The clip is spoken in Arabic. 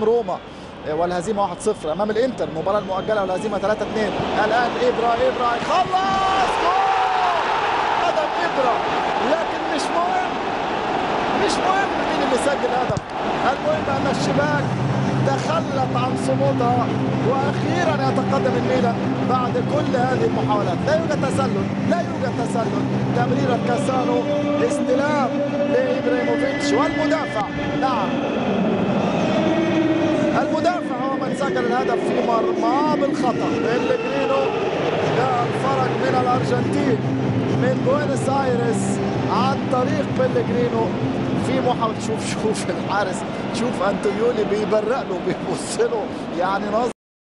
امام روما والهزيمه 1-0، امام الانتر المباراه المؤجله والهزيمه 3-2. الان ابرا يخلص جول هدف ابرا، لكن مش مهم مين اللي سجل هدف، المهم ان الشباك تخلت عن صمودها واخيرا يتقدم الميلان بعد كل هذه المحاولات. لا يوجد تسلل، تمريره كاسانو، استلام لابراهيموفيتش، والمدافع نعم المدافع هو من سجل الهدف في مرماه بالخطا. بيلجرينو جاء الفرج من الارجنتين من بوينس ايرس عن طريق بيلجرينو في محاولة. شوف الحارس، شوف انتونيولي بيبرق له، بيبص له يعني نظرة